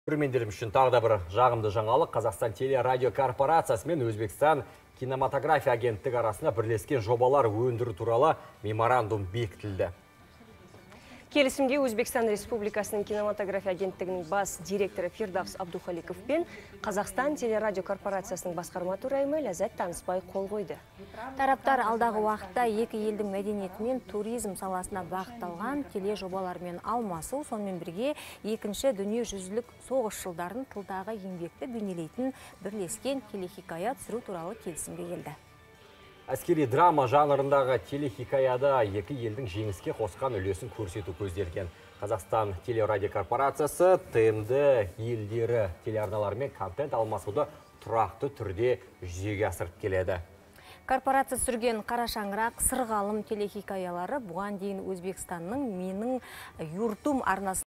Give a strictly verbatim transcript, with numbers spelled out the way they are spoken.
Көрермендерім үшін тағы да бір жағымды жаңалық. Қазақстан телерадио корпорациясы мен Өзбекстан кинематография агенттігі арасында бірлескен жобалар өндіру туралы меморандум бекітілді. Келісімге Өзбекстан Республикасының кинематография агенттігінің бас директоры Фирдавс Абдухаликов пен Қазақстан телерадио корпорациясының басқарма төрайымы Ләззат Танысбай қол қойды. Тараптар алдағы уақытта екі елдің мәдениеті мен туризм саласына бағытталған теле жобалармен алмасу, сонымен бірге екінші дүниежүзілік соғыс жылдарын тылдағы еңбекті бейнелейтін бірлескен телехикая түсіру туралы келісімге келді. Әскери драма жанрындағы телехикаяда екі елдің жеңіске қосқан үлесін көрсету көзделген. Қазақстан телерадио корпорациясы Т М Д елдері телеарналарымен контент алмасуды тұрақты түрде жүзеге асырып келеді. Корпорация сүрген Қара шаңырақ, Сырғалым телехикаялары бұған дейін Өзбекстанның Менің юртум арнасы